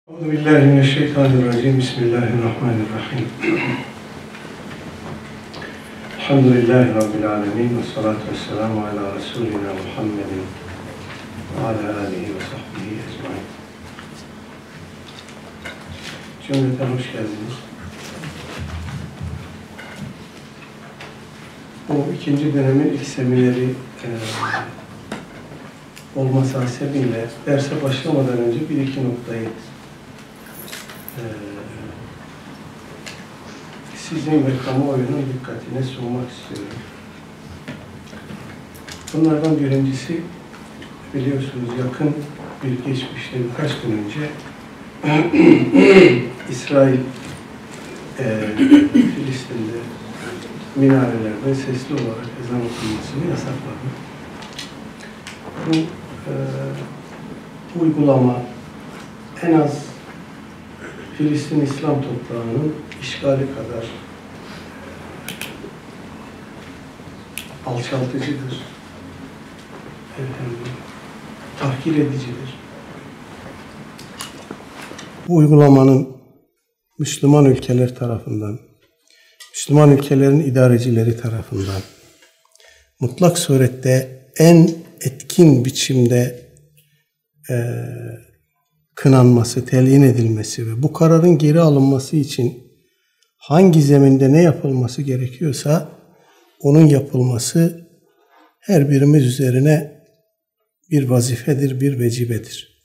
Euzubillahimineşşeytanirracim. Bismillahirrahmanirrahim. Elhamdülillahi Rabbil alemin. Ve salatu vesselamu ala Resulina Muhammedin ve ala alihi ve sahbihi ecmaîn. Cümleten hoş geldiniz. Bu ikinci dönemin ilk semineri olması hasebiyle derse başlamadan önce bir iki noktayı sizin ve kamuoyunun dikkatine sunmak istiyorum. Bunlardan birincisi, biliyorsunuz yakın bir geçmişte birkaç gün önce İsrail Filistin'de minarelerde sesli olarak ezan okunmasını yasakladı. Bu uygulama en az Filistin İslam toprağının işgali kadar alçaltıcıdır, tahkir edicidir. Bu uygulamanın Müslüman ülkeler tarafından, Müslüman ülkelerin idarecileri tarafından mutlak surette en etkin biçimde kınanması, telyin edilmesi ve bu kararın geri alınması için hangi zeminde ne yapılması gerekiyorsa onun yapılması her birimiz üzerine bir vazifedir, bir vecibedir.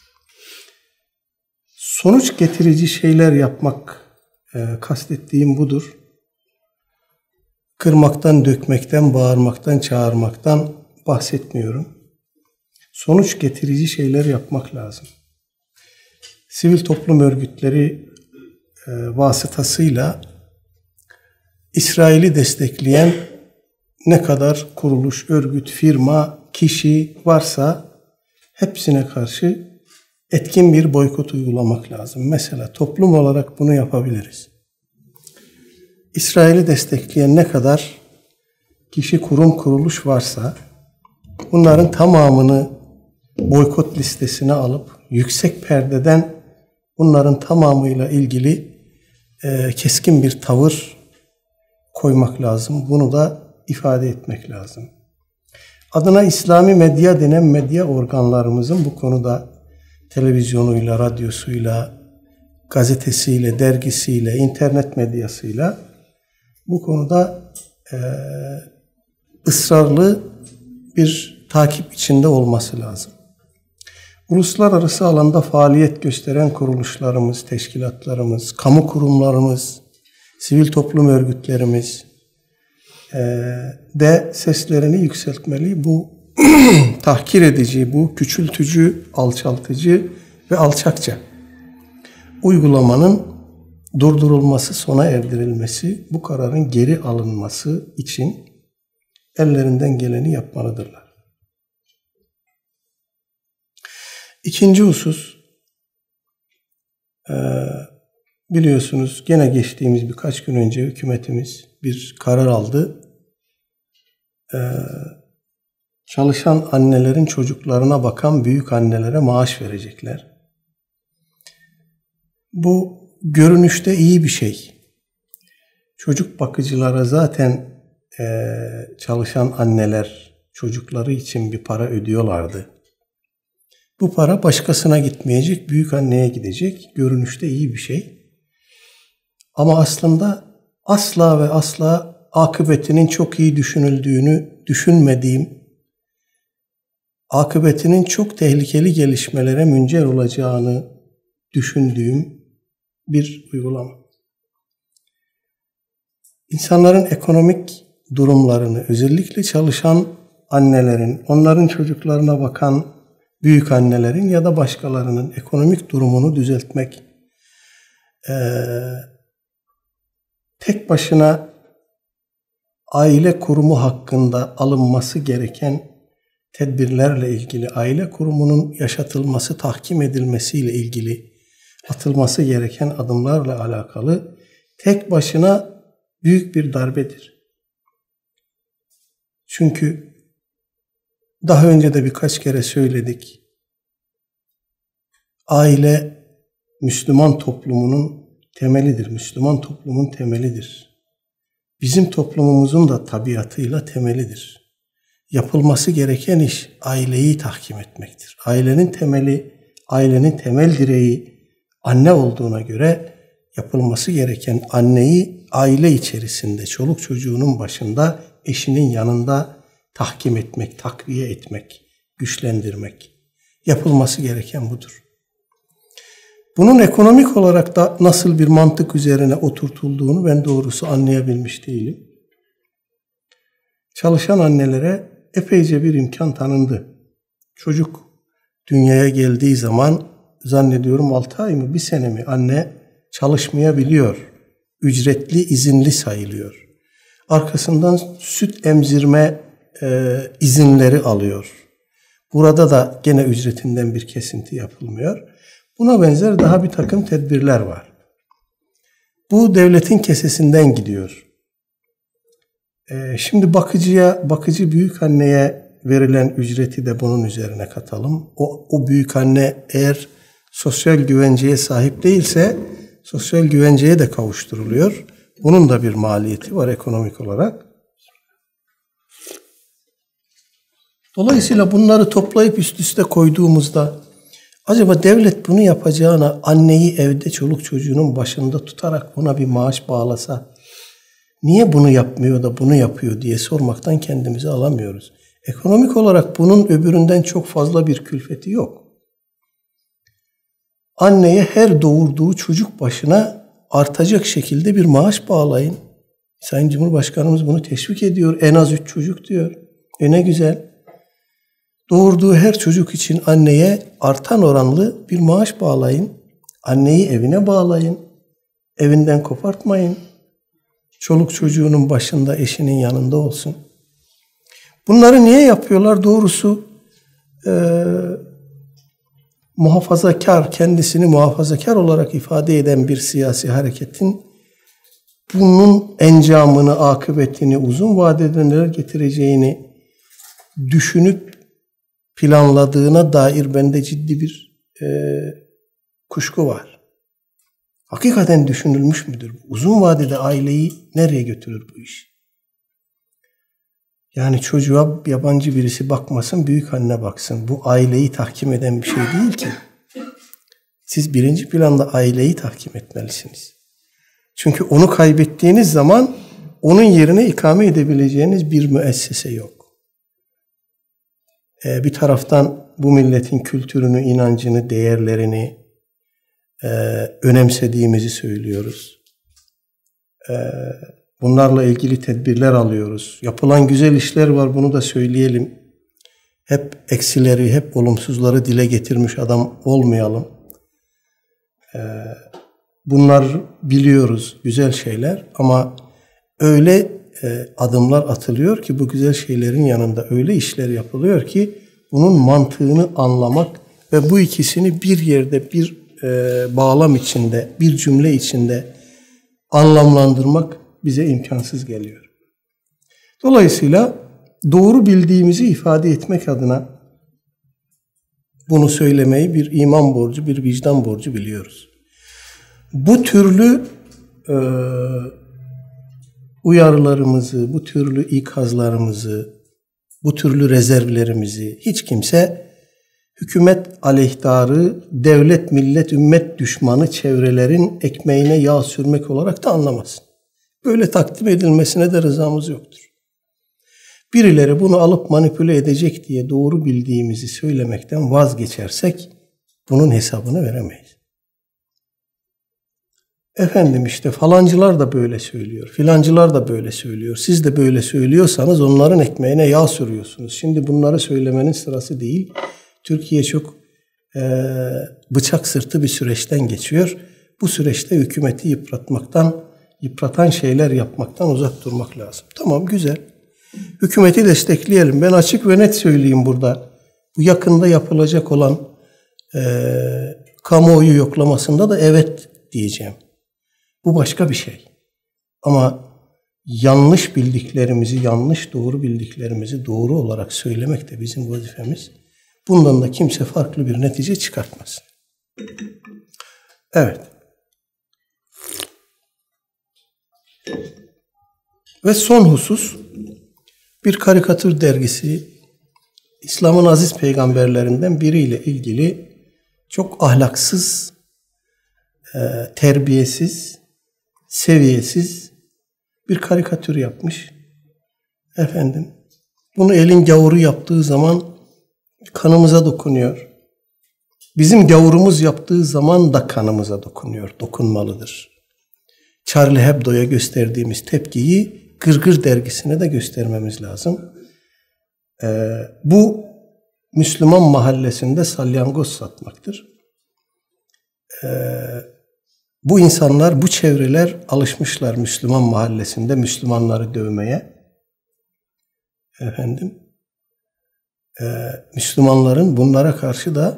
Sonuç getirici şeyler yapmak, kastettiğim budur. Kırmaktan, dökmekten, bağırmaktan, çağırmaktan bahsetmiyorum. Sonuç getirici şeyler yapmak lazım. Sivil toplum örgütleri vasıtasıyla İsrail'i destekleyen ne kadar kuruluş, örgüt, firma, kişi varsa hepsine karşı etkin bir boykot uygulamak lazım. Mesela toplum olarak bunu yapabiliriz. İsrail'i destekleyen ne kadar kişi, kurum, kuruluş varsa bunların tamamını boykot listesine alıp yüksek perdeden bunların tamamıyla ilgili keskin bir tavır koymak lazım. Bunu da ifade etmek lazım. Adına İslami medya denen medya organlarımızın bu konuda televizyonuyla, radyosuyla, gazetesiyle, dergisiyle, internet medyasıyla bu konuda ısrarlı bir takip içinde olması lazım. Uluslararası alanda faaliyet gösteren kuruluşlarımız, teşkilatlarımız, kamu kurumlarımız, sivil toplum örgütlerimiz de seslerini yükseltmeli. Bu tahkir edici, bu küçültücü, alçaltıcı ve alçakça uygulamanın durdurulması, sona erdirilmesi, bu kararın geri alınması için ellerinden geleni yapmalıdırlar. İkinci husus, biliyorsunuz gene geçtiğimiz birkaç gün önce hükümetimiz bir karar aldı. Çalışan annelerin çocuklarına bakan büyük annelere maaş verecekler. Bu görünüşte iyi bir şey. Çocuk bakıcılara zaten çalışan anneler çocukları için bir para ödüyorlardı. Bu para başkasına gitmeyecek, büyük anneye gidecek. Görünüşte iyi bir şey. Ama aslında asla ve asla akıbetinin çok iyi düşünüldüğünü düşünmediğim, akıbetinin çok tehlikeli gelişmelere müncer olacağını düşündüğüm bir uygulama. İnsanların ekonomik durumlarını, özellikle çalışan annelerin, onların çocuklarına bakan büyük annelerin ya da başkalarının ekonomik durumunu düzeltmek tek başına aile kurumu hakkında alınması gereken tedbirlerle ilgili, aile kurumunun yaşatılması, tahkim edilmesiyle ilgili atılması gereken adımlarla alakalı tek başına büyük bir darbedir. Çünkü daha önce de birkaç kere söyledik. Aile Müslüman toplumunun temelidir. Müslüman toplumun temelidir. Bizim toplumumuzun da tabiatıyla temelidir. Yapılması gereken iş aileyi tahkim etmektir. Ailenin temeli, ailenin temel direği anne olduğuna göre yapılması gereken anneyi aile içerisinde, çoluk çocuğunun başında, eşinin yanında tahkim etmek, takviye etmek, güçlendirmek. Yapılması gereken budur. Bunun ekonomik olarak da nasıl bir mantık üzerine oturtulduğunu ben doğrusu anlayabilmiş değilim. Çalışan annelere epeyce bir imkan tanındı. Çocuk dünyaya geldiği zaman zannediyorum 6 ay mı 1 sene mi anne çalışmayabiliyor. Ücretli, izinli sayılıyor. Arkasından süt emzirme izinleri alıyor. Burada da gene ücretinden bir kesinti yapılmıyor. Buna benzer daha bir takım tedbirler var. Bu devletin kesesinden gidiyor. Şimdi bakıcı büyükanneye verilen ücreti de bunun üzerine katalım. O büyükanne eğer sosyal güvenceye sahip değilse sosyal güvenceye de kavuşturuluyor. Bunun da bir maliyeti var ekonomik olarak. Dolayısıyla bunları toplayıp üst üste koyduğumuzda acaba devlet bunu yapacağına anneyi evde çoluk çocuğunun başında tutarak buna bir maaş bağlasa niye bunu yapmıyor da bunu yapıyor diye sormaktan kendimizi alamıyoruz. Ekonomik olarak bunun öbüründen çok fazla bir külfeti yok. Anneye her doğurduğu çocuk başına artacak şekilde bir maaş bağlayın. Sayın Cumhurbaşkanımız bunu teşvik ediyor. En az 3 çocuk diyor. Ne güzel. Doğurduğu her çocuk için anneye artan oranlı bir maaş bağlayın. Anneyi evine bağlayın. Evinden kopartmayın. Çoluk çocuğunun başında, eşinin yanında olsun. Bunları niye yapıyorlar? Doğrusu muhafazakar, kendisini muhafazakar olarak ifade eden bir siyasi hareketin bunun encamını, akıbetini, uzun vadede neler getireceğini düşünüp planladığına dair bende ciddi bir kuşku var. Hakikaten düşünülmüş müdür? Uzun vadede aileyi nereye götürür bu iş? Yani çocuğa yabancı birisi bakmasın, büyük anne baksın. Bu aileyi tahkim eden bir şey değil ki. Siz birinci planda aileyi tahkim etmelisiniz. Çünkü onu kaybettiğiniz zaman onun yerine ikame edebileceğiniz bir müessese yok. Bir taraftan bu milletin kültürünü, inancını, değerlerini önemsediğimizi söylüyoruz. Bunlarla ilgili tedbirler alıyoruz. Yapılan güzel işler var, bunu da söyleyelim. Hep eksileri, hep olumsuzları dile getirmiş adam olmayalım. Bunlar biliyoruz, güzel şeyler ama öyle adımlar atılıyor ki bu güzel şeylerin yanında öyle işler yapılıyor ki bunun mantığını anlamak ve bu ikisini bir yerde, bir bağlam içinde, bir cümle içinde anlamlandırmak bize imkansız geliyor. Dolayısıyla doğru bildiğimizi ifade etmek adına bunu söylemeyi bir iman borcu, bir vicdan borcu biliyoruz. Bu türlü uyarılarımızı, bu türlü ikazlarımızı, bu türlü rezervlerimizi hiç kimse hükümet aleyhtarı, devlet, millet, ümmet düşmanı çevrelerin ekmeğine yağ sürmek olarak da anlamasın. Böyle takdim edilmesine de rızamız yoktur. Birileri bunu alıp manipüle edecek diye doğru bildiğimizi söylemekten vazgeçersek bunun hesabını veremeyiz. Efendim işte falancılar da böyle söylüyor, filancılar da böyle söylüyor. Siz de böyle söylüyorsanız onların ekmeğine yağ sürüyorsunuz. Şimdi bunları söylemenin sırası değil. Türkiye çok bıçak sırtı bir süreçten geçiyor. Bu süreçte hükümeti yıpratan şeyler yapmaktan uzak durmak lazım. Tamam, güzel. Hükümeti destekleyelim. Ben açık ve net söyleyeyim burada. Bu yakında yapılacak olan kamuoyu yoklamasında da evet diyeceğim. Bu başka bir şey. Ama yanlış bildiklerimizi, yanlış doğru bildiklerimizi doğru olarak söylemek de bizim vazifemiz. Bundan da kimse farklı bir netice çıkartmasın. Evet. Ve son husus, bir karikatür dergisi İslam'ın aziz peygamberlerinden biriyle ilgili çok ahlaksız, terbiyesiz, seviyesiz bir karikatür yapmış. Efendim, bunu elin gavuru yaptığı zaman kanımıza dokunuyor. Bizim gavurumuz yaptığı zaman da kanımıza dokunuyor, dokunmalıdır. Charlie Hebdo'ya gösterdiğimiz tepkiyi Gırgır dergisine de göstermemiz lazım. Bu Müslüman mahallesinde salyangoz satmaktır. Bu insanlar, bu çevreler alışmışlar Müslüman mahallesinde Müslümanları dövmeye. Efendim, Müslümanların bunlara karşı da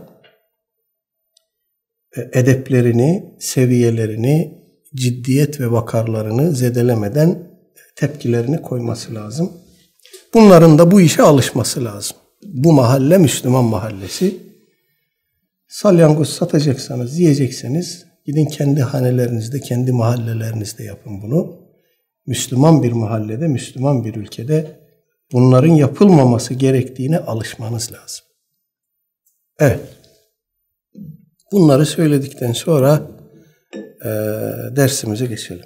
edeplerini, seviyelerini, ciddiyet ve vakarlarını zedelemeden tepkilerini koyması lazım. Bunların da bu işe alışması lazım. Bu mahalle Müslüman mahallesi. Salyangoz satacaksanız, yiyecekseniz gidin kendi hanelerinizde, kendi mahallelerinizde yapın bunu. Müslüman bir mahallede, Müslüman bir ülkede bunların yapılmaması gerektiğine alışmanız lazım. Evet. Bunları söyledikten sonra dersimize geçelim.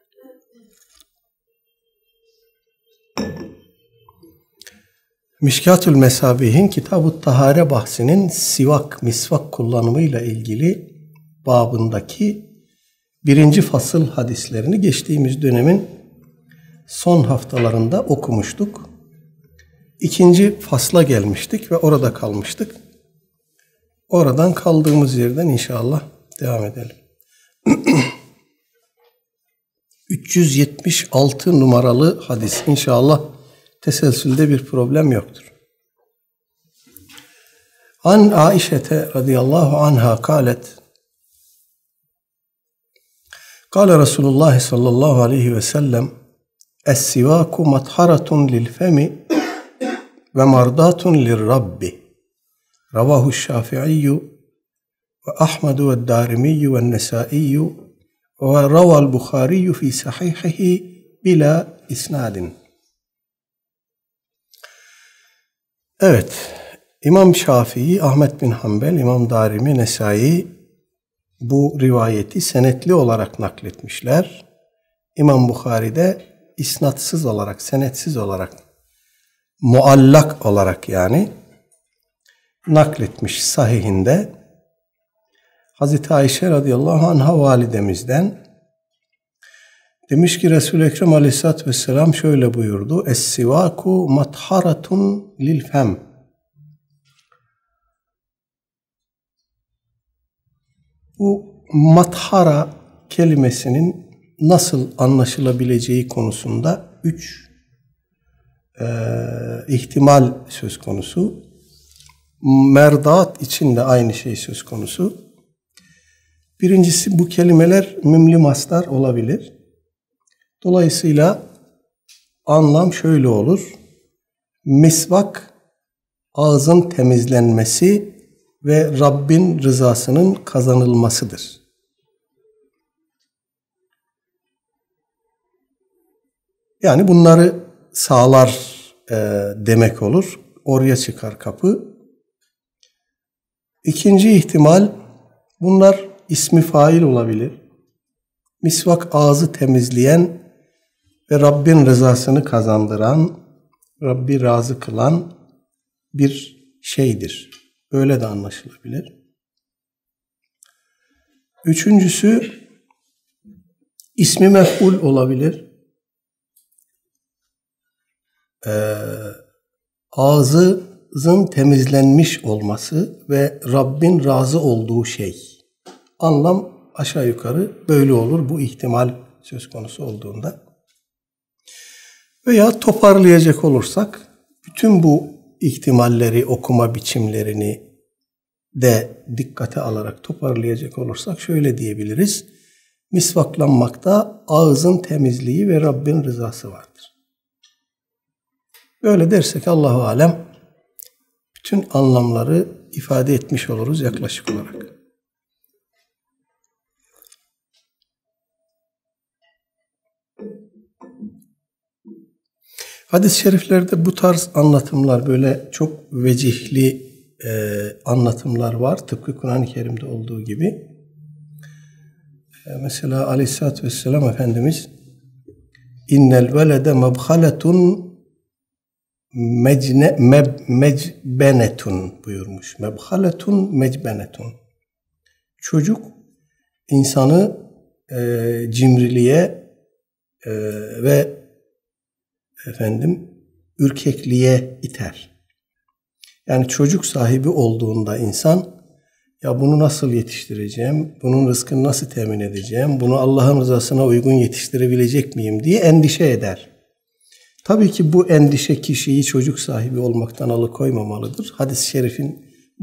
Mişkatül Mesabih'in Kitab-ı Tahare bahsinin sivak, misvak kullanımıyla ilgili babındaki 1. fasıl hadislerini geçtiğimiz dönemin son haftalarında okumuştuk. 2. fasla gelmiştik ve orada kalmıştık. Oradan kaldığımız yerden inşallah devam edelim. 376 numaralı hadis. İnşallah teselsülde bir problem yoktur. An Aişete radıyallahu anha kâlet Kâle Resulullah sallallahu aleyhi ve sellem Es-sivâku matharatun lil femi ve mardatun lir rabbi. Ravahu Şafi'i ve Ahmedu ve Darimi ve Nesai ve raval Bukhari fi sahihihi bila isnadin. Evet, İmam Şafii, Ahmet bin Hanbel, İmam Darimi, Nesai bu rivayeti senetli olarak nakletmişler. İmam Bukhari de isnatsız olarak, senetsiz olarak, muallak olarak yani nakletmiş sahihinde. Hazreti Ayşe radıyallahu anha validemizden demiş ki Resul-i Ekrem aleyhissalatü vesselam şöyle buyurdu. Es-sivaku matharatun lil fem. Bu mathara kelimesinin nasıl anlaşılabileceği konusunda 3 ihtimal söz konusu. Merdat için de aynı şey söz konusu. Birincisi, bu kelimeler mümli mastar olabilir. Dolayısıyla anlam şöyle olur. Misvak, ağzın temizlenmesi ve Rabbin rızasının kazanılmasıdır. Yani bunları sağlar demek olur. Oraya çıkar kapı. İkinci ihtimal, bunlar ismi fail olabilir. Misvak ağzı temizleyen ve Rabbin rızasını kazandıran, Rabbi razı kılan bir şeydir. Öyle de anlaşılabilir. Üçüncüsü, ismi mef'ul olabilir. Ağzın temizlenmiş olması ve Rabbin razı olduğu şey. Anlam aşağı yukarı böyle olur bu ihtimal söz konusu olduğunda. Veya toparlayacak olursak bütün bu ihtimalleri, okuma biçimlerini de dikkate alarak toparlayacak olursak şöyle diyebiliriz. Misvaklanmakta ağzın temizliği ve Rabbin rızası vardır. Böyle dersek Allahu alem bütün anlamları ifade etmiş oluruz yaklaşık olarak. Hadis-i şeriflerde bu tarz anlatımlar, böyle çok vecihli anlatımlar var. Tıpkı Kur'an-ı Kerim'de olduğu gibi. Mesela Aleyhisselatü Vesselam Efendimiz innel velede mebhaletun mecbenetun buyurmuş. Mebhaletun mecbenetun. Çocuk insanı cimriliğe ve ürkekliğe iter. Yani çocuk sahibi olduğunda insan, ya bunu nasıl yetiştireceğim, bunun rızkını nasıl temin edeceğim, bunu Allah'ın rızasına uygun yetiştirebilecek miyim diye endişe eder. Tabii ki bu endişe kişiyi çocuk sahibi olmaktan alıkoymamalıdır. Hadis-i şerifin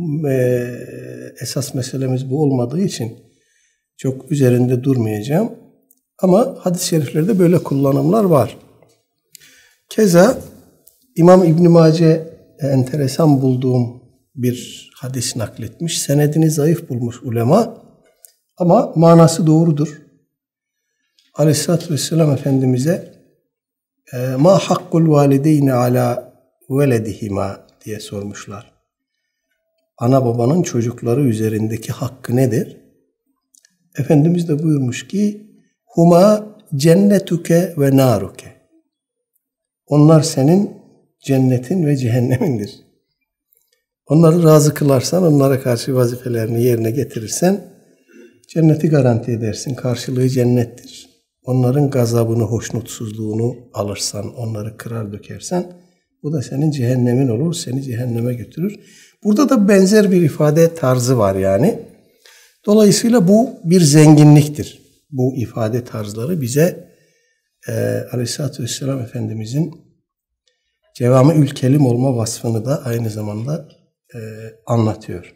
esas meselemiz bu olmadığı için çok üzerinde durmayacağım. Ama hadis-i şeriflerde böyle kullanımlar var. Keza İmam İbn Mace enteresan bulduğum bir hadis nakletmiş. Senedini zayıf bulmuş ulema ama manası doğrudur. Aleyhisselatü Vesselam Efendimiz'e ma hakkul valideyni ala veledihima diye sormuşlar. Ana babanın çocukları üzerindeki hakkı nedir? Efendimiz de buyurmuş ki huma cennetuke ve naruke. Onlar senin cennetin ve cehennemindir. Onları razı kılarsan, onlara karşı vazifelerini yerine getirirsen cenneti garanti edersin. Karşılığı cennettir. Onların gazabını, hoşnutsuzluğunu alırsan, onları kırar dökersen bu da senin cehennemin olur, seni cehenneme götürür. Burada da benzer bir ifade tarzı var yani. Dolayısıyla bu bir zenginliktir. Bu ifade tarzları bize Aleyhisselatü Vesselam Efendimizin cevami-ül kelim olma vasfını da aynı zamanda anlatıyor.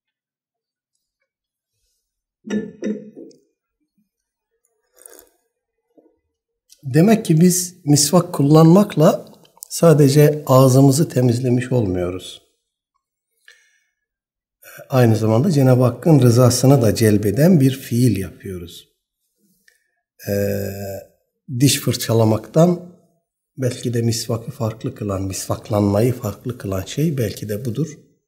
Demek ki biz misvak kullanmakla sadece ağzımızı temizlemiş olmuyoruz. Aynı zamanda Cenab-ı Hakk'ın rızasını da celbeden bir fiil yapıyoruz. Diş fırçalamaktan belki de misvakı farklı kılan, misvaklanmayı farklı kılan şey belki de budur.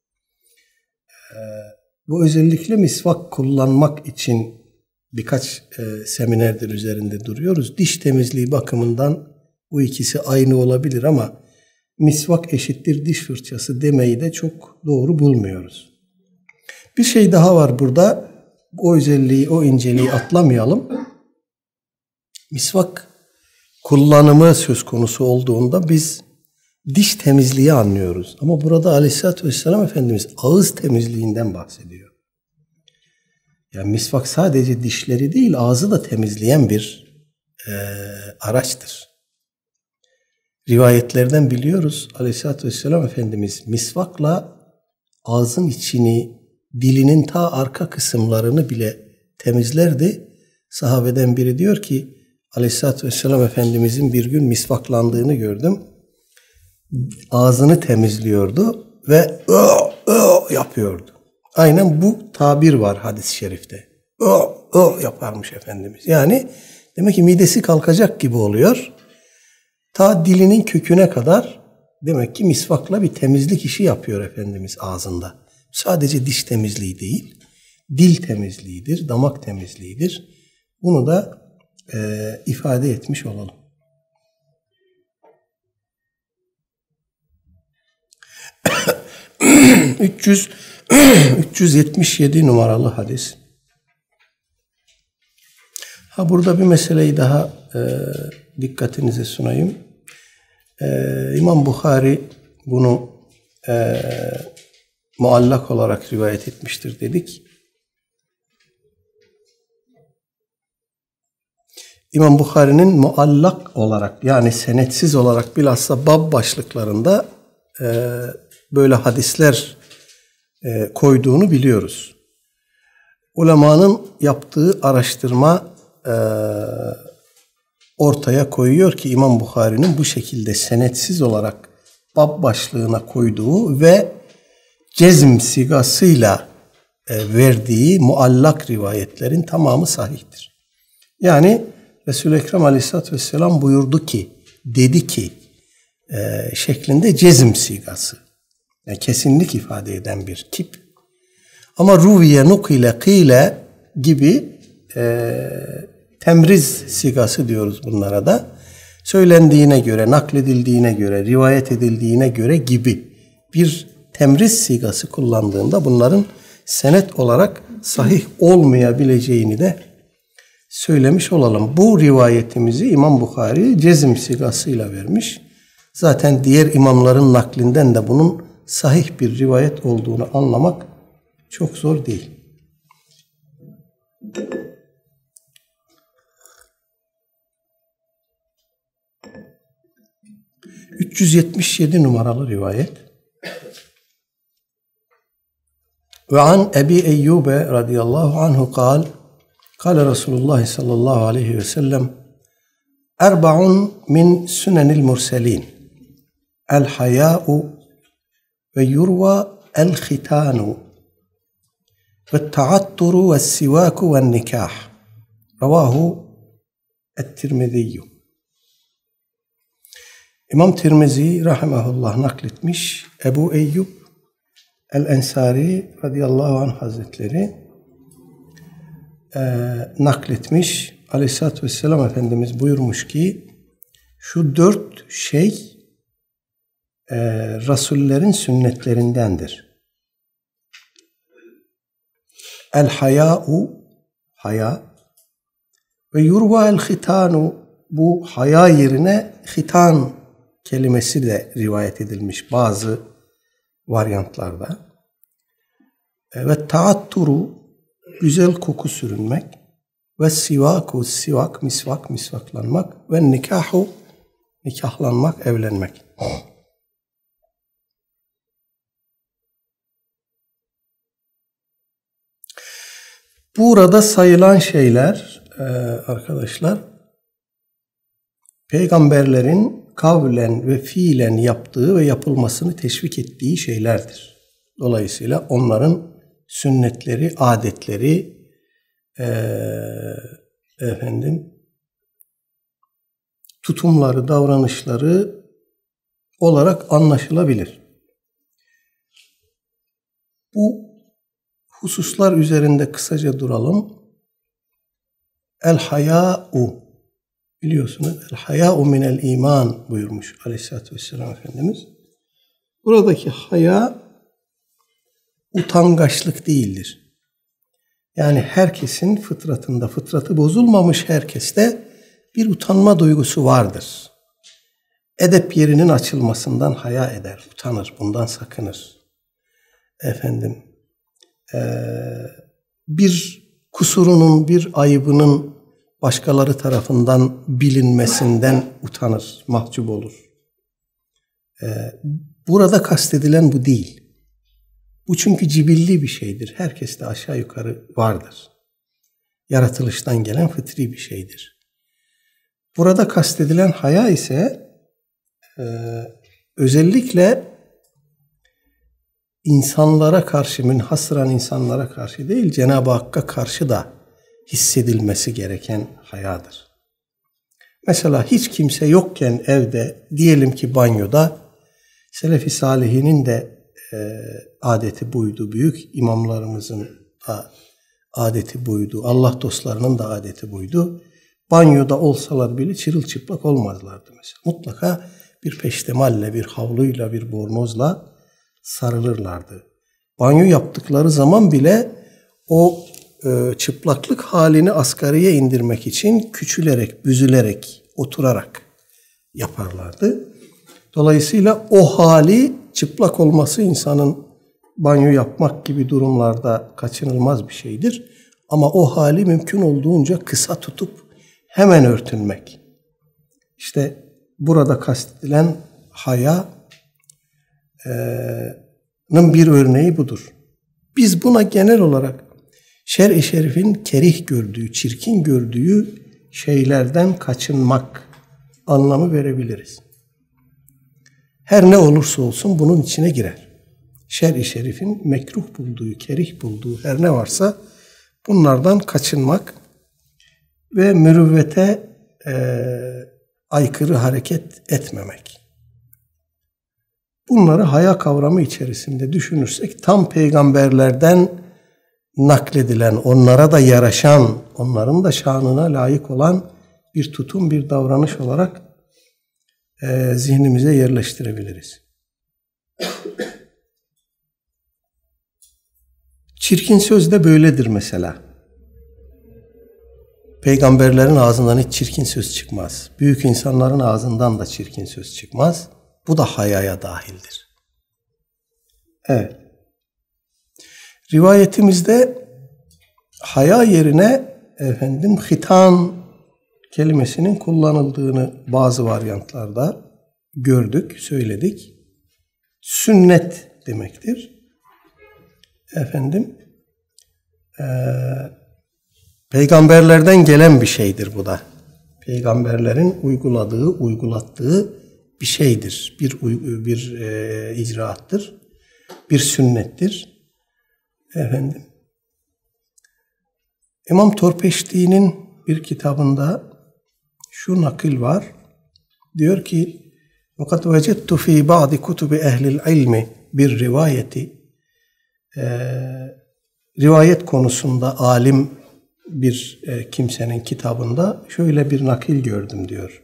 Bu özellikle misvak kullanmak için birkaç seminerdir üzerinde duruyoruz. Diş temizliği bakımından bu ikisi aynı olabilir ama misvak eşittir diş fırçası demeyi de çok doğru bulmuyoruz. Bir şey daha var burada. O özelliği, o inceliği atlamayalım. Misvak kullanımı söz konusu olduğunda biz diş temizliği anlıyoruz. Ama burada Aleyhisselatü Vesselam Efendimiz ağız temizliğinden bahsediyor. Yani misvak sadece dişleri değil, ağzı da temizleyen bir araçtır. Rivayetlerden biliyoruz Aleyhisselatü Vesselam Efendimiz misvakla ağzın içini, dilinin ta arka kısımlarını bile temizlerdi. Sahabeden biri diyor ki Aleyhisselatü Vesselam Efendimizin bir gün misvaklandığını gördüm. Ağzını temizliyordu ve yapıyordu. Aynen bu tabir var hadis-i şerifte. Yaparmış Efendimiz. Yani demek ki midesi kalkacak gibi oluyor. Ta dilinin köküne kadar demek ki misvakla bir temizlik işi yapıyor Efendimiz ağzında. Sadece diş temizliği değil, dil temizliğidir, damak temizliğidir. Bunu da ifade etmiş olalım. ...300 377 numaralı hadis. Burada bir meseleyi daha dikkatinize sunayım. İmam Bukhari bunu muallak olarak rivayet etmiştir dedik. İmam Bukhari'nin muallak olarak yani senetsiz olarak bilhassa bab başlıklarında böyle hadisler koyduğunu biliyoruz. Ulemanın yaptığı araştırma ortaya koyuyor ki İmam Bukhari'nin bu şekilde senetsiz olarak bab başlığına koyduğu ve cezm sigasıyla verdiği muallak rivayetlerin tamamı sahihtir. Yani Resul-i Ekrem Aleyhisselatü Vesselam buyurdu ki, dedi ki, şeklinde cezm sigası. Yani kesinlik ifade eden bir kip. Ama ruviye, nukile, kile gibi temriz sigası diyoruz bunlara da. Söylendiğine göre, nakledildiğine göre, rivayet edildiğine göre gibi bir temriz sigası kullandığında bunların senet olarak sahih olmayabileceğini de söylemiş olalım. Bu rivayetimizi İmam Bukhari cezm sigasıyla vermiş. Zaten diğer imamların naklinden de bunun sahih bir rivayet olduğunu anlamak çok zor değil. 377 numaralı rivayet. Ve an Ebi Eyyube radıyallahu anhu kâle Resulullah sallallahu aleyhi ve sellem erba'un min sünenil murselin el hayâ'u ve yurva el khitânu ve ta'atturu ve sivâku ve nikâh. Ravahu et-Tirmidiyyu. İmam Tirmizi rahimahullah nakletmiş. Ebu Eyyub el-Ensari radıyallahu anh hazretleri nakletmiş. Aleyhisselatü vesselam Efendimiz buyurmuş ki şu 4 şey Rasullerin sünnetlerindendir. El-hayâ'u, haya, ve yurva el-hitânu, bu haya yerine hitan kelimesi de rivayet edilmiş bazı varyantlarda. Ve ta'atturu, güzel koku sürünmek, ve sivaku, sivak, misvak, misvaklanmak, ve nikahu, nikahlanmak, evlenmek. Burada sayılan şeyler arkadaşlar peygamberlerin kavlen ve fiilen yaptığı ve yapılmasını teşvik ettiği şeylerdir. Dolayısıyla onların sünnetleri, adetleri, tutumları, davranışları olarak anlaşılabilir. Bu hususlar üzerinde kısaca duralım. El-hayâ'u, biliyorsunuz, el-hayâ'u minel iman buyurmuş Aleyhisselatü Vesselam Efendimiz. Buradaki haya utangaçlık değildir. Yani herkesin fıtratında, fıtratı bozulmamış herkeste bir utanma duygusu vardır. Edep yerinin açılmasından haya eder, utanır, bundan sakınır. Bir kusurunun, bir ayıbının başkaları tarafından bilinmesinden utanır, mahcup olur. Burada kastedilen bu değil. Bu çünkü cibilli bir şeydir. Herkeste aşağı yukarı vardır. Yaratılıştan gelen fıtri bir şeydir. Burada kastedilen haya ise özellikle insanlara karşı, münhasıran insanlara karşı değil, Cenab-ı Hakk'a karşı da hissedilmesi gereken hayadır. Mesela hiç kimse yokken evde, diyelim ki banyoda, Selefi Salihinin de adeti buydu, büyük imamlarımızın da adeti buydu, Allah dostlarının da adeti buydu. Banyoda olsalar bile çırılçıplak olmazlardı mesela. Mutlaka bir peştemalle, bir havluyla, bir bornozla sarılırlardı. Banyo yaptıkları zaman bile o çıplaklık halini asgariye indirmek için küçülerek, büzülerek, oturarak yaparlardı. Dolayısıyla o hali, çıplak olması insanın banyo yapmak gibi durumlarda kaçınılmaz bir şeydir. Ama o hali mümkün olduğunca kısa tutup hemen örtünmek. İşte burada kastedilen hayanın bir örneği budur. Biz buna genel olarak şer-i şerifin kerih gördüğü, çirkin gördüğü şeylerden kaçınmak anlamı verebiliriz. Her ne olursa olsun bunun içine girer. Şer-i şerifin mekruh bulduğu, kerih bulduğu her ne varsa bunlardan kaçınmak ve mürüvvete aykırı hareket etmemek. Bunları haya kavramı içerisinde düşünürsek tam peygamberlerden nakledilen, onlara da yaraşan, onların da şanına layık olan bir tutum, bir davranış olarak zihnimize yerleştirebiliriz. Çirkin söz de böyledir mesela. Peygamberlerin ağzından hiç çirkin söz çıkmaz. Büyük insanların ağzından da çirkin söz çıkmaz. Bu da hayaya dahildir. Evet. Rivayetimizde haya yerine hitan kelimesinin kullanıldığını bazı varyantlarda gördük, söyledik. Sünnet demektir. Peygamberlerden gelen bir şeydir bu da. Peygamberlerin uygulattığı bir şeydir. Bir icraattır. Bir sünnettir. İmam Torpeşti'nin bir kitabında şu nakil var. Diyor ki: وَقَدْ وَجَدْتُ ف۪ي بَعْضِ كُتُبِ اَهْلِ الْعِلْمِ bir rivayeti. Rivayet konusunda alim bir kimsenin kitabında şöyle bir nakil gördüm diyor.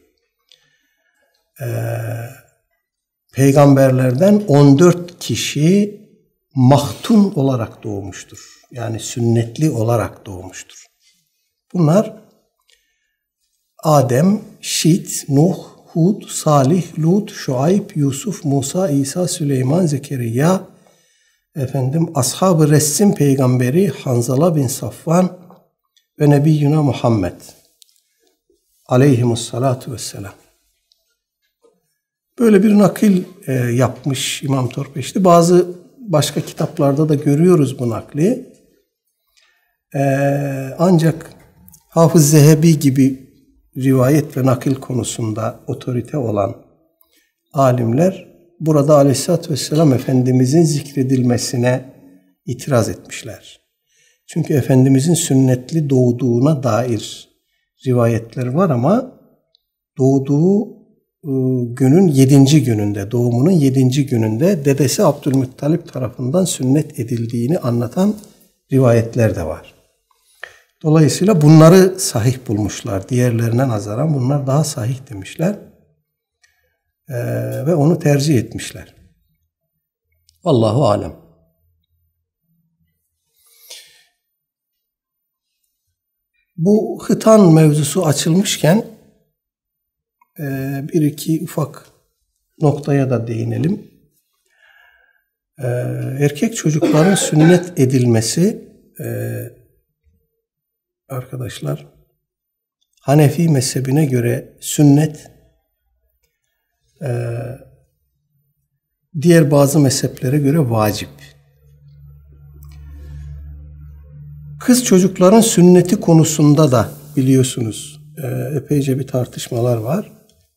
Peygamberlerden 14 kişi mahtun olarak doğmuştur. Yani sünnetli olarak doğmuştur. Bunlar Adem, Şit, Nuh, Hud, Salih, Lut, Şuayb, Yusuf, Musa, İsa, Süleyman, Zekeriya, Ashab-ı Ressim peygamberi Hanzala bin Safvan ve Nebiyyuna Muhammed aleyhimussalatu vesselam. Böyle bir nakil yapmış İmam Torpeşti. Bazı başka kitaplarda da görüyoruz bu nakli. Ancak Hafız Zehebi gibi rivayet ve nakil konusunda otorite olan alimler burada Aleyhisselatü Vesselam Efendimizin zikredilmesine itiraz etmişler. Çünkü Efendimizin sünnetli doğduğuna dair rivayetler var ama doğduğu günün 7. gününde, doğumunun 7. gününde dedesi Abdülmuttalip tarafından sünnet edildiğini anlatan rivayetler de var. Dolayısıyla bunları sahih bulmuşlar. Diğerlerine nazaran bunlar daha sahih demişler. Ve onu tercih etmişler. Allahu alem. Bu hıtan mevzusu açılmışken bir iki ufak noktaya da değinelim. Erkek çocukların sünnet edilmesi arkadaşlar Hanefi mezhebine göre sünnet, diğer bazı mezheplere göre vacip. Kız çocukların sünneti konusunda da biliyorsunuz epeyce bir tartışmalar var.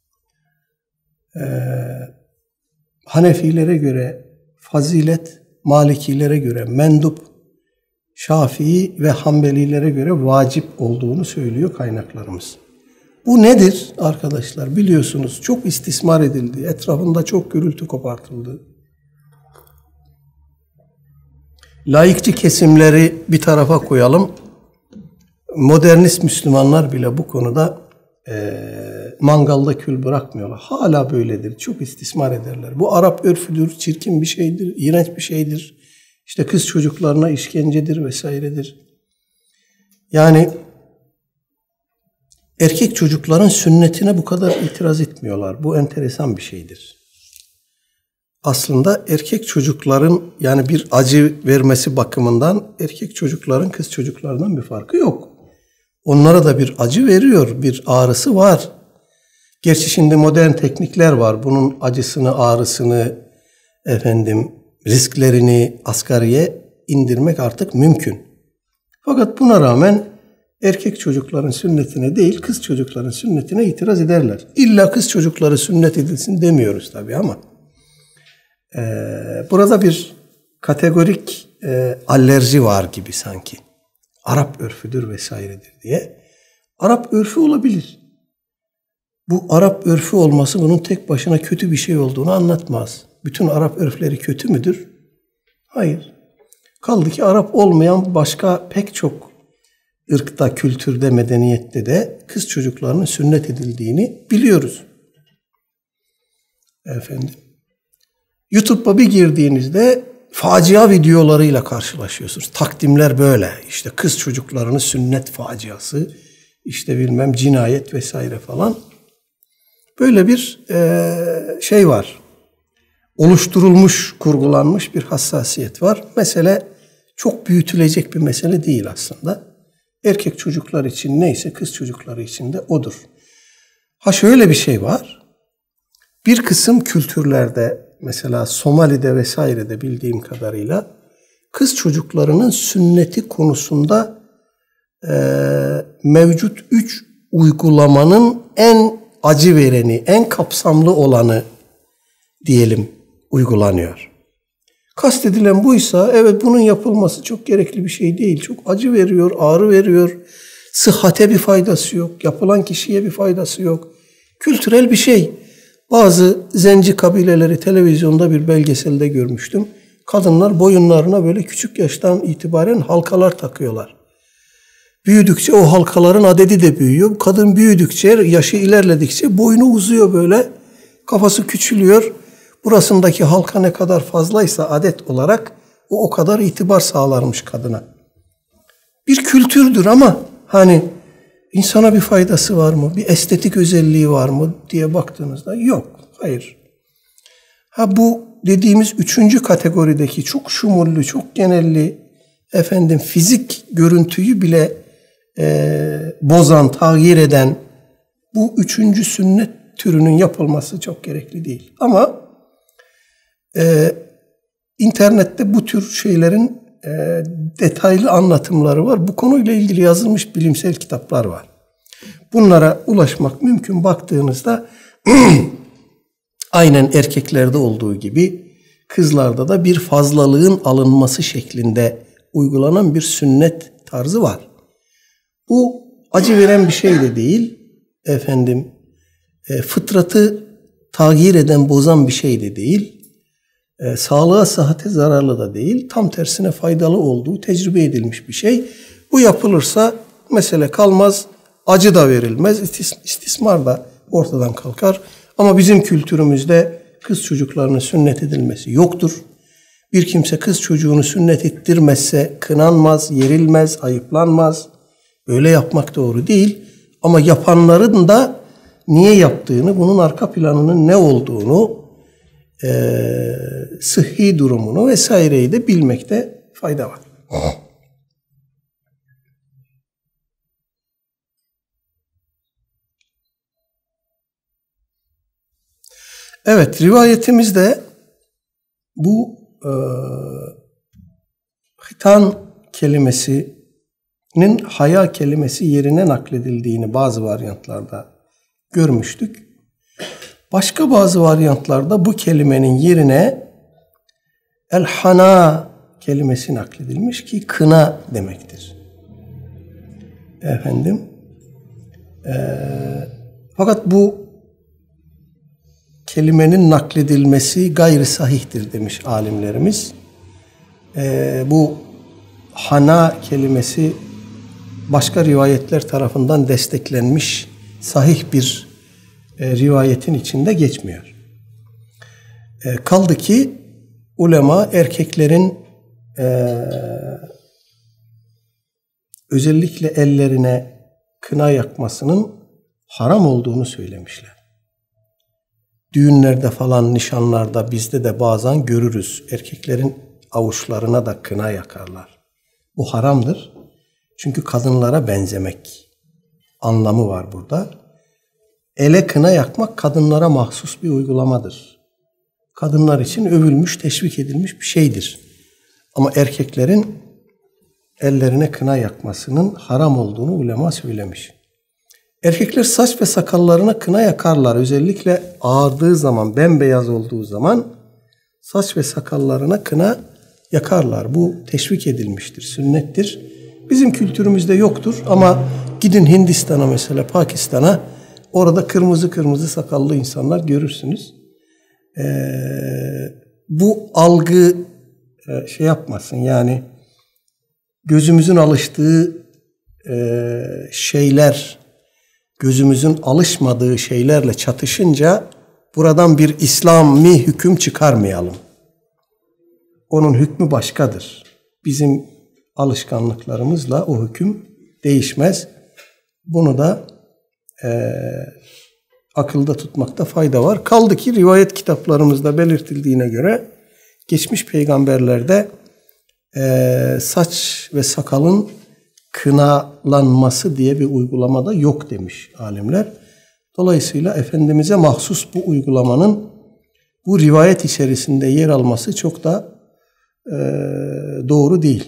Hanefilere göre fazilet, Malikilere göre mendup, Şafii ve Hanbelilere göre vacip olduğunu söylüyor kaynaklarımız. Bu nedir arkadaşlar? Biliyorsunuz çok istismar edildi. Etrafında çok gürültü kopartıldı. Laikçi kesimleri bir tarafa koyalım. Modernist Müslümanlar bile bu konuda mangalda kül bırakmıyorlar. Hala böyledir. Çok istismar ederler. Bu Arap örfüdür, çirkin bir şeydir, iğrenç bir şeydir. İşte kız çocuklarına işkencedir vesairedir. Yani erkek çocukların sünnetine bu kadar itiraz etmiyorlar. Bu enteresan bir şeydir. Aslında erkek çocukların yani bir acı vermesi bakımından erkek çocukların kız çocuklardan bir farkı yok. Onlara da bir acı veriyor, bir ağrısı var. Gerçi şimdi modern teknikler var. Bunun acısını, ağrısını, risklerini asgariye indirmek artık mümkün. Fakat buna rağmen erkek çocukların sünnetine değil, kız çocukların sünnetine itiraz ederler. İlla kız çocukları sünnet edilsin demiyoruz tabii ama burada bir kategorik alerji var gibi sanki. Arap örfüdür vesairedir diye. Arap örfü olabilir. Bu Arap örfü olması bunun tek başına kötü bir şey olduğunu anlatmaz. Bütün Arap örfleri kötü müdür? Hayır. Kaldı ki Arap olmayan başka pek çok ırkta, kültürde, medeniyette de kız çocuklarının sünnet edildiğini biliyoruz. Efendim. YouTube'a bir girdiğinizde facia videolarıyla karşılaşıyorsunuz. Takdimler böyle. İşte kız çocuklarının sünnet faciası, işte bilmem cinayet vesaire falan. Böyle bir şey var. Oluşturulmuş, kurgulanmış bir hassasiyet var. Mesele çok büyütülecek bir mesele değil aslında. Erkek çocuklar için neyse kız çocukları için de odur. Ha şöyle bir şey var. Bir kısım kültürlerde, mesela Somali'de vesairede bildiğim kadarıyla kız çocuklarının sünneti konusunda mevcut 3 uygulamanın en acı vereni, en kapsamlı olanı diyelim uygulanıyor. Kastedilen buysa evet bunun yapılması çok gerekli bir şey değil. Çok acı veriyor, ağrı veriyor. Sıhhate bir faydası yok. Yapılan kişiye bir faydası yok. Kültürel bir şey. Bazı zenci kabileleri televizyonda bir belgeselde görmüştüm. Kadınlar boyunlarına böyle küçük yaştan itibaren halkalar takıyorlar. Büyüdükçe o halkaların adedi de büyüyor. Kadın büyüdükçe, yaşı ilerledikçe boynu uzuyor böyle. Kafası küçülüyor. Burasındaki halka ne kadar fazlaysa adet olarak o kadar itibar sağlarmış kadına. Bir kültürdür ama hani insana bir faydası var mı? Bir estetik özelliği var mı diye baktığınızda yok. Hayır. Ha bu dediğimiz 3. kategorideki çok şumullü, çok genelli fizik görüntüyü bile bozan, tağyir eden bu 3. sünnet türünün yapılması çok gerekli değil. Ama internette bu tür şeylerin detaylı anlatımları var. Bu konuyla ilgili yazılmış bilimsel kitaplar var. Bunlara ulaşmak mümkün. Baktığınızda aynen erkeklerde olduğu gibi kızlarda da bir fazlalığın alınması şeklinde uygulanan bir sünnet tarzı var. Bu acı veren bir şey de değil. Fıtratı tağyir eden, bozan bir şey de değil. Sağlığa, sıhhate zararlı da değil. Tam tersine faydalı olduğu tecrübe edilmiş bir şey. Bu yapılırsa mesele kalmaz. Acı da verilmez. İstismar da ortadan kalkar. Ama bizim kültürümüzde kız çocuklarının sünnet edilmesi yoktur. Bir kimse kız çocuğunu sünnet ettirmezse kınanmaz, yerilmez, ayıplanmaz. Öyle yapmak doğru değil. Ama yapanların da niye yaptığını, bunun arka planının ne olduğunu, sıhhi durumunu vesaireyi de bilmekte fayda var. Evet, rivayetimizde bu hitan kelimesinin haya kelimesi yerine nakledildiğini bazı varyantlarda görmüştük. Başka bazı varyantlarda bu kelimenin yerine el-hana kelimesi nakledilmiş ki kına demektir. Fakat bu kelimenin nakledilmesi gayri sahihtir demiş alimlerimiz. Bu hana kelimesi başka rivayetler tarafından desteklenmiş sahih bir rivayetin içinde geçmiyor. Kaldı ki ulema erkeklerin özellikle ellerine kına yakmasının haram olduğunu söylemişler. Düğünlerde falan, nişanlarda bizde de bazen görürüz. Erkeklerin avuçlarına da kına yakarlar. Bu haramdır. Çünkü kadınlara benzemek anlamı var burada. Ele kına yakmak kadınlara mahsus bir uygulamadır. Kadınlar için övülmüş, teşvik edilmiş bir şeydir. Ama erkeklerin ellerine kına yakmasının haram olduğunu ulema söylemiş. Erkekler saç ve sakallarına kına yakarlar. Özellikle ağardığı zaman, bembeyaz olduğu zaman saç ve sakallarına kına yakarlar. Bu teşvik edilmiştir, sünnettir. Bizim kültürümüzde yoktur ama gidin Hindistan'a mesela, Pakistan'a, orada kırmızı kırmızı sakallı insanlar görürsünüz. bu algı şey yapmasın, yani gözümüzün alıştığı şeyler, gözümüzün alışmadığı şeylerle çatışınca buradan bir İslami hüküm çıkarmayalım. Onun hükmü başkadır. Bizim alışkanlıklarımızla o hüküm değişmez. Bunu da akılda tutmakta fayda var. Kaldı ki rivayet kitaplarımızda belirtildiğine göre geçmiş peygamberlerde saç ve sakalın kınalanması diye bir uygulama da yok demiş alimler. Dolayısıyla Efendimiz'e mahsus bu uygulamanın bu rivayet içerisinde yer alması çok da doğru değil.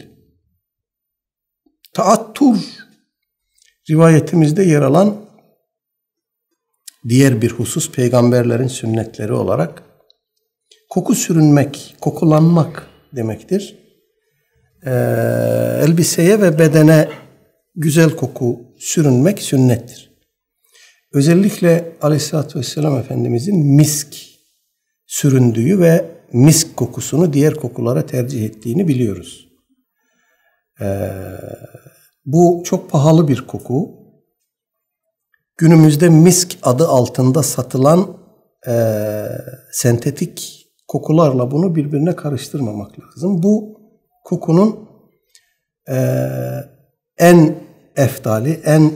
Taattur rivayetimizde yer alan diğer bir husus peygamberlerin sünnetleri olarak koku sürünmek, kokulanmak demektir. Elbiseye ve bedene güzel koku sürünmek sünnettir. Özellikle Aleyhisselatü Vesselam Efendimizin misk süründüğü ve misk kokusunu diğer kokulara tercih ettiğini biliyoruz. Bu çok pahalı bir koku. Günümüzde misk adı altında satılan sentetik kokularla bunu birbirine karıştırmamak lazım. Bu kokunun en eftali, en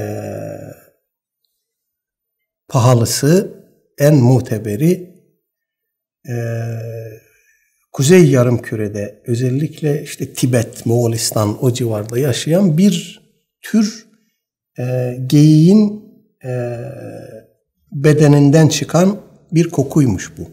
pahalısı, en muteberi Kuzey Yarımküre'de, özellikle işte Tibet, Moğolistan o civarda yaşayan bir tür geyiğin bedeninden çıkan bir kokuymuş bu.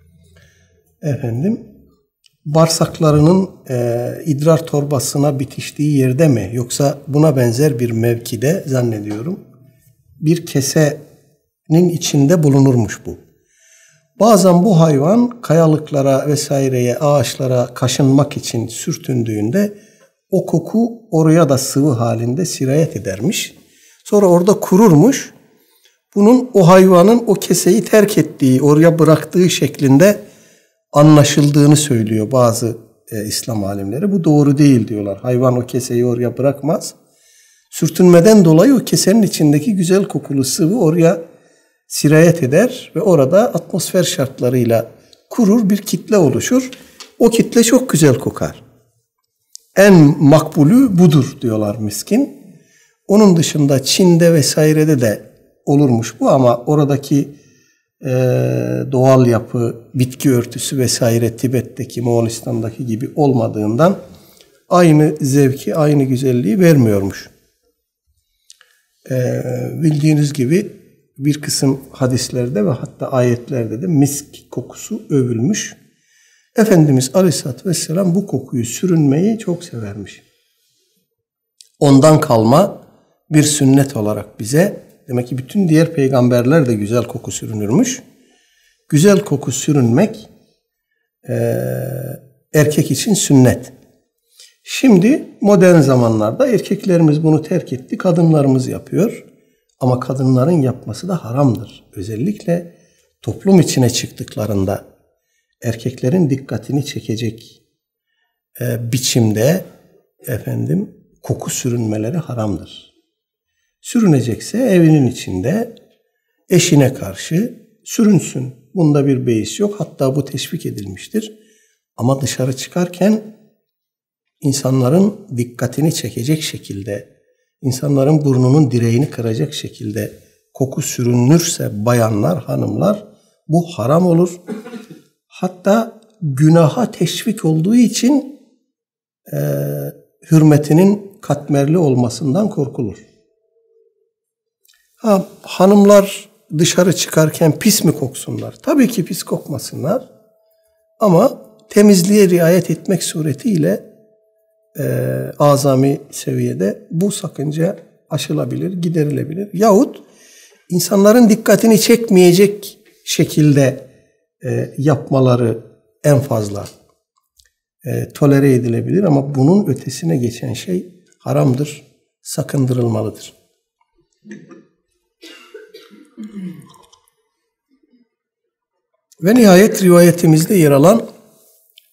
Bağırsaklarının idrar torbasına bitiştiği yerde mi, yoksa buna benzer bir mevkide zannediyorum bir kesenin içinde bulunurmuş bu. Bazen bu hayvan kayalıklara vesaireye, ağaçlara kaşınmak için sürtündüğünde o koku oraya da sıvı halinde sirayet edermiş. Sonra orada kururmuş. Bunun o hayvanın o keseyi terk ettiği, oraya bıraktığı şeklinde anlaşıldığını söylüyor bazı İslam alimleri. Bu doğru değil diyorlar. Hayvan o keseyi oraya bırakmaz. Sürtünmeden dolayı o kesenin içindeki güzel kokulu sıvı oraya sirayet eder ve orada atmosfer şartlarıyla kurur, bir kitle oluşur. O kitle çok güzel kokar. En makbulü budur diyorlar miskin. Onun dışında Çin'de vesairede de olurmuş bu, ama oradaki doğal yapı, bitki örtüsü vesaire Tibet'teki, Moğolistan'daki gibi olmadığından aynı zevki, aynı güzelliği vermiyormuş. Bildiğiniz gibi bir kısım hadislerde ve hatta ayetlerde de misk kokusu övülmüş. Efendimiz Aleyhisselatü Vesselam bu kokuyu sürünmeyi çok severmiş. Ondan kalma bir sünnet olarak bize, demek ki bütün diğer peygamberler de güzel koku sürünürmüş. Güzel koku sürünmek erkek için sünnet. Şimdi modern zamanlarda erkeklerimiz bunu terk etti, kadınlarımız yapıyor. Ama kadınların yapması da haramdır. Özellikle toplum içine çıktıklarında erkeklerin dikkatini çekecek biçimde koku sürünmeleri haramdır. Sürünecekse evinin içinde eşine karşı sürünsün. Bunda bir beis yok. Hatta bu teşvik edilmiştir. Ama dışarı çıkarken insanların dikkatini çekecek şekilde, insanların burnunun direğini kıracak şekilde koku sürünürse bayanlar, hanımlar, bu haram olur. Hatta günaha teşvik olduğu için hürmetinin katmerli olmasından korkulur. Hanımlar dışarı çıkarken pis mi koksunlar? Tabii ki pis kokmasınlar. Ama temizliğe riayet etmek suretiyle azami seviyede bu sakınca aşılabilir, giderilebilir. Yahut insanların dikkatini çekmeyecek şekilde yapmaları en fazla tolere edilebilir, ama bunun ötesine geçen şey haramdır, sakındırılmalıdır. Ve nihayet rivayetimizde yer alan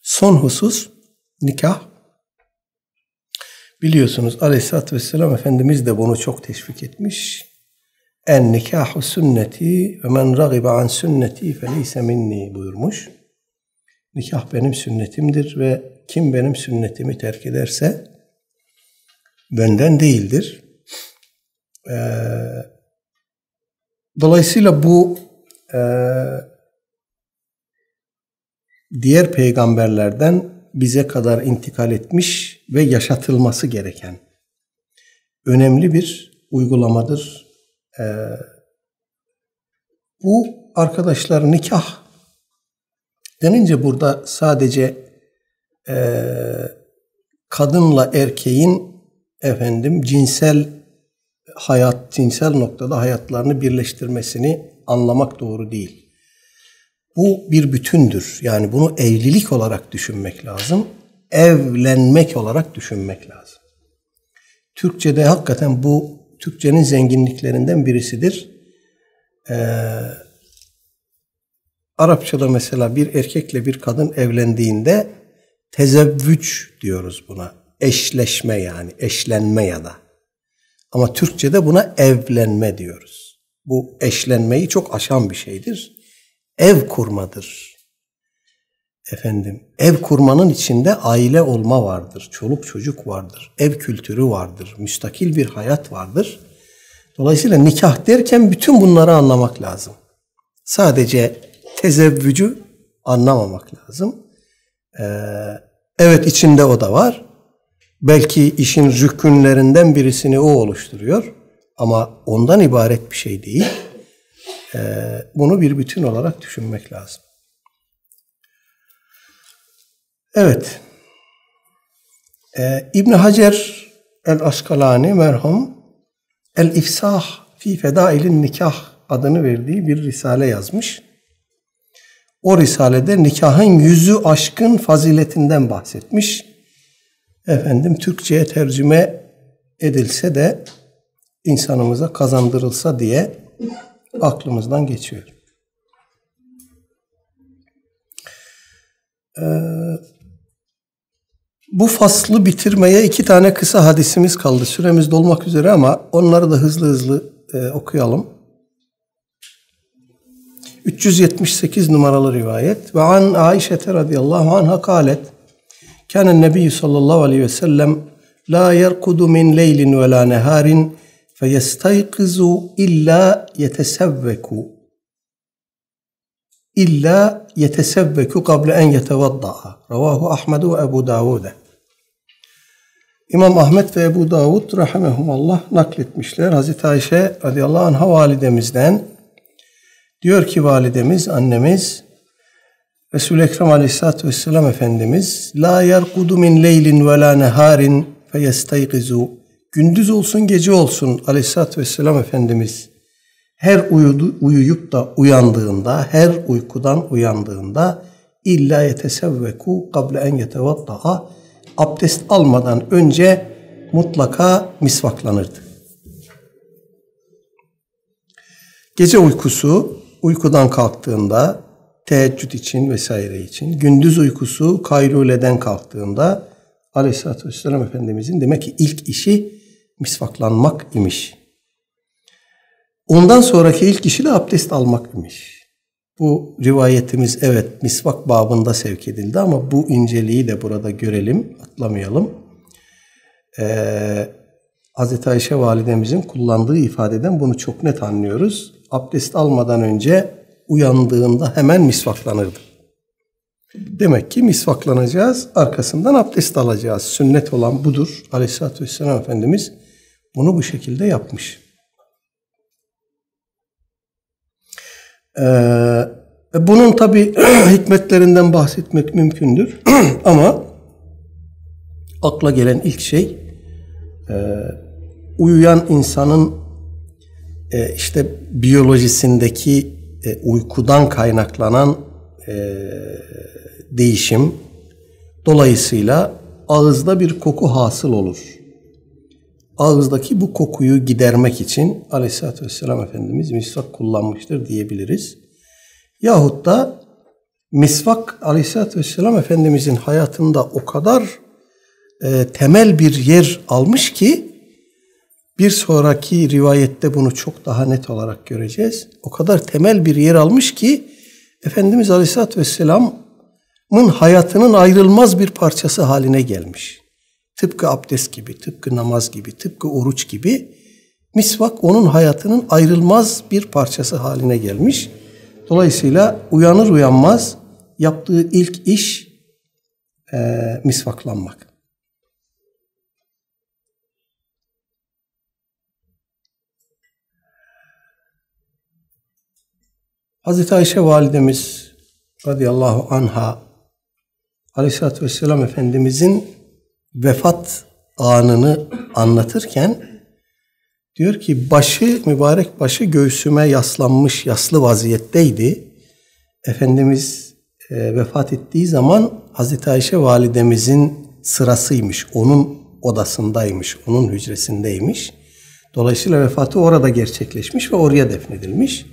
Son husus nikah. Biliyorsunuz Aleyhisselatü Vesselam Efendimiz de bunu çok teşvik etmiş. En nikahu sünneti ve men ragibe an sünneti feleyse minni buyurmuş. Nikah benim sünnetimdir ve kim benim sünnetimi terk ederse benden değildir. Dolayısıyla bu diğer peygamberlerden bize kadar intikal etmiş ve yaşatılması gereken önemli bir uygulamadır. Bu arkadaşlar nikah denince burada sadece kadınla erkeğin cinsel hayat, cinsel noktada hayatlarını birleştirmesini anlamak doğru değil. Bu bir bütündür. Yani bunu evlilik olarak düşünmek lazım. Evlenmek olarak düşünmek lazım. Türkçe'de hakikaten bu Türkçenin zenginliklerinden birisidir. Arapçada mesela bir erkekle bir kadın evlendiğinde tezevvüç diyoruz buna. Eşleşme yani, eşlenme ya da. Ama Türkçe'de buna evlenme diyoruz. Bu eşlenmeyi çok aşan bir şeydir. Ev kurmadır. Ev kurmanın içinde aile olma vardır, çoluk çocuk vardır, ev kültürü vardır, müstakil bir hayat vardır. Dolayısıyla nikah derken bütün bunları anlamak lazım. Sadece tezevvücü anlamamak lazım. Evet içinde o da var. Belki işin rükünlerinden birisini o oluşturuyor. Ama ondan ibaret bir şey değil. Bunu bir bütün olarak düşünmek lazım. Evet. İbn Hacer el-Askalani merhum El-İfsah fi Fedailin Nikah adını verdiği bir risale yazmış. O risalede nikahın 100'ü aşkın faziletinden bahsetmiş. Türkçe'ye tercüme edilse de insanımıza kazandırılsa diye aklımızdan geçiyor. Bu faslı bitirmeye 2 tane kısa hadisimiz kaldı. Süremiz dolmak üzere ama onları da hızlı okuyalım. 378 numaralı rivayet. Ve an Aişe radıyallahu anha kâlet. Kânen nebiyyü sallallahu aleyhi ve sellem la yerkudu min leylin ve la neharin feyestayqizu illa yetesevveku kable en yetevadda'a. Ravahu Ahmed ve Ebu Davud. İmam Ahmed ve Ebu Davud rahimehumallah nakletmişler. Hazreti Ayşe radıyallahu anha validemizden diyor ki validemiz, annemiz Resul-i Ekrem aleyhissalatü vesselam Efendimiz la yerkudu min leylin ve la neharin feyestayqizu. Gündüz olsun gece olsun aleyhissalatü vesselam Efendimiz her uyuyup da uyandığında, her uykudan uyandığında illa yetesevveku kable en yetevadda'a, abdest almadan önce mutlaka misvaklanırdı. Gece uykusu uykudan kalktığında teheccüd için vesaire için, gündüz uykusu kayluleden kalktığında Aleyhisselatü Vesselam Efendimizin demek ki ilk işi misvaklanmak imiş. Ondan sonraki ilk işi de abdest almak imiş. Bu rivayetimiz evet misvak babında sevk edildi ama bu inceliği de burada görelim, atlamayalım. Hazreti Ayşe validemizin kullandığı ifadeden bunu çok net anlıyoruz. Abdest almadan önce uyandığında hemen misvaklanırdı. Demek ki misvaklanacağız, arkasından abdest alacağız. Sünnet olan budur. Aleyhisselatü Vesselam Efendimiz bunu bu şekilde yapmış. Bunun tabi hikmetlerinden bahsetmek mümkündür. Ama akla gelen ilk şey uyuyan insanın işte biyolojisindeki uykudan kaynaklanan değişim. Dolayısıyla ağızda bir koku hasıl olur. Ağızdaki bu kokuyu gidermek için Aleyhisselatü Vesselam Efendimiz misvak kullanmıştır diyebiliriz. Yahut da Misvak Aleyhisselatü Vesselam Efendimizin hayatında o kadar temel bir yer almış ki bir sonraki rivayette bunu çok daha net olarak göreceğiz. O kadar temel bir yer almış ki Efendimiz Aleyhisselatü Vesselam'ın hayatının ayrılmaz bir parçası haline gelmiş. Tıpkı abdest gibi, tıpkı namaz gibi, tıpkı oruç gibi misvak onun hayatının ayrılmaz bir parçası haline gelmiş. Dolayısıyla uyanır uyanmaz yaptığı ilk iş misvaklanmak. Hazreti Ayşe validemiz radıyallahu anha Aleyhisselatü Vesselam Efendimizin vefat anını anlatırken diyor ki mübarek başı göğsüme yaslanmış, yaslı vaziyetteydi. Efendimiz vefat ettiği zaman Hazreti Ayşe validemizin sırasıymış, onun odasındaymış, onun hücresindeymiş. Dolayısıyla vefatı orada gerçekleşmiş ve oraya defnedilmiş.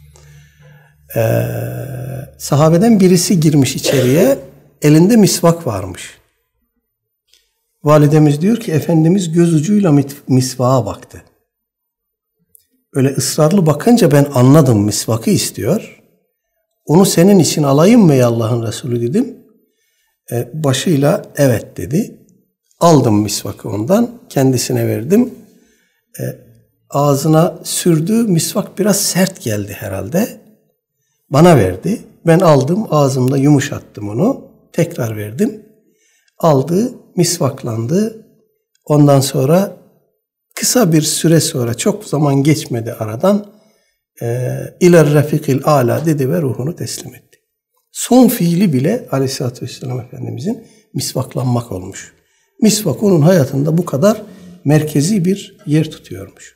Sahabeden birisi girmiş içeriye, elinde misvak varmış. Validemiz diyor ki Efendimiz göz ucuyla misvağa baktı. Öyle ısrarlı bakınca ben anladım, misvakı istiyor. Onu senin için alayım mı ey Allah'ın Resulü dedim. Başıyla evet dedi. Aldım misvakı ondan, kendisine verdim. Ağzına sürdü, misvak biraz sert geldi herhalde. Bana verdi. Ben aldım, ağzımda yumuşattım onu. Tekrar verdim. Aldı, misvaklandı. Ondan sonra kısa bir süre sonra, çok zaman geçmedi aradan, iler rafikil ala dedi ve ruhunu teslim etti. Son fiili bile Aleyhisselatü Vesselam Efendimizin misvaklanmak olmuş. Misvak onun hayatında bu kadar merkezi bir yer tutuyormuş.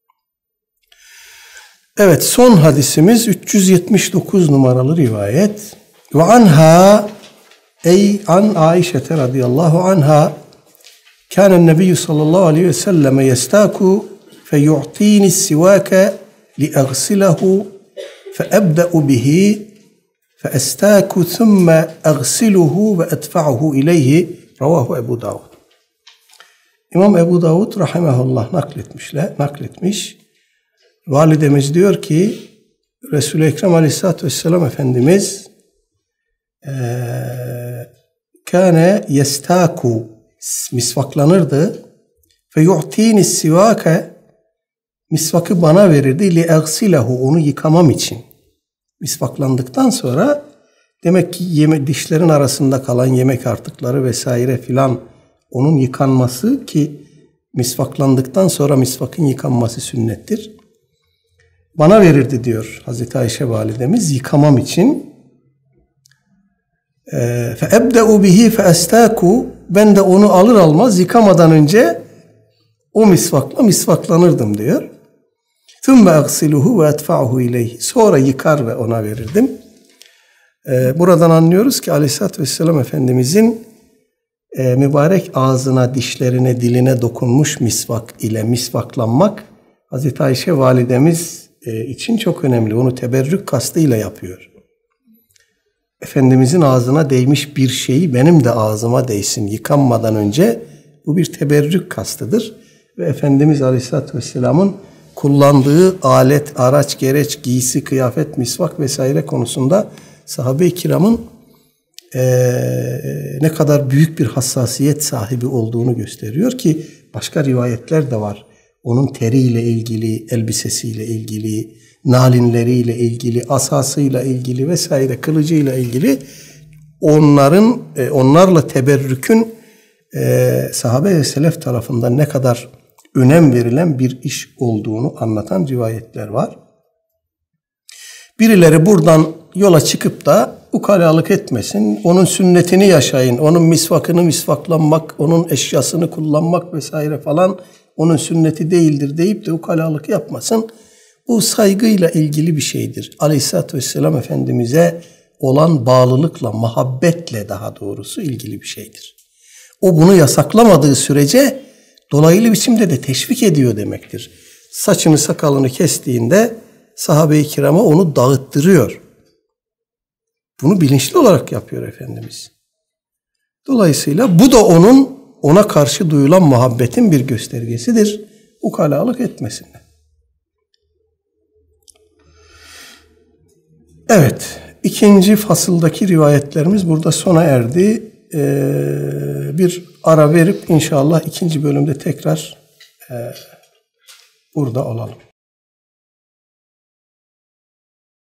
Evet, son hadisimiz 379 numaralı rivayet. Ve anha ey an Aişe radıyallahu anha kânen nebiyyü sallallahu aleyhi ve selleme yestâku feyu'tîni s-sivâke li'agsilehu feebde'u bihi feestâku thumme agsiluhu ve edfa'uhu ileyhi ravahu Ebu Davud. İmam Ebu Davud rahimahullah nakletmiş. Validemiz diyor ki Resul-i Ekrem Aleyhisselatü Vesselam Efendimiz kâne yestâku misvaklanırdı fe yu'tîni s-sivâke misvakı bana verirdi li agsilehu onu yıkamam için. Misvaklandıktan sonra demek ki dişlerin arasında kalan yemek artıkları vesaire filan onun yıkanması ki misvaklandıktan sonra misvakın yıkanması sünnettir. Bana verirdi diyor Hazreti Ayşe validemiz yıkamam için. فَاَبْدَأُ بِهِ فَاَسْتَاكُ ben de onu alır almaz yıkamadan önce o misvakla misvaklanırdım diyor. ثُمَّ أَغْسِلُهُ وَاَدْفَعُهُ اِلَيْهِ sonra yıkar ve ona verirdim. Buradan anlıyoruz ki Aleyhisselatü Vesselam Efendimizin mübarek ağzına, dişlerine, diline dokunmuş misvak ile misvaklanmak Hazreti Ayşe validemiz için çok önemli. Onu teberrük kastıyla yapıyor. Efendimizin ağzına değmiş bir şeyi benim de ağzıma değsin yıkanmadan önce bu bir teberrük kastıdır. Ve Efendimiz Aleyhisselatü Vesselam'ın kullandığı alet, araç, gereç, giysi, kıyafet, misvak vesaire konusunda sahabe-i kiramın ne kadar büyük bir hassasiyet sahibi olduğunu gösteriyor ki başka rivayetler de var. Onun teriyle ilgili, elbisesiyle ilgili, nalinleriyle ilgili, asasıyla ilgili vesaire, kılıcıyla ilgili onlarla teberrükün sahabe ve selef tarafından ne kadar önem verilen bir iş olduğunu anlatan rivayetler var. Birileri buradan yola çıkıp da ukalalık etmesin, onun sünnetini yaşayın, onun misvakını misvaklanmak, onun eşyasını kullanmak vesaire falan onun sünneti değildir deyip de ukalalık yapmasın. Bu saygıyla ilgili bir şeydir. Aleyhisselatü Vesselam Efendimiz'e olan bağlılıkla, muhabbetle daha doğrusu ilgili bir şeydir. O bunu yasaklamadığı sürece dolaylı biçimde de teşvik ediyor demektir. Saçını sakalını kestiğinde sahabe-i kirama onu dağıttırıyor. Bunu bilinçli olarak yapıyor Efendimiz. Dolayısıyla bu da ona karşı duyulan muhabbetin bir göstergesidir. Ukalalık etmesinler. Evet, ikinci fasıldaki rivayetlerimiz burada sona erdi. Bir ara verip inşallah ikinci bölümde tekrar burada olalım.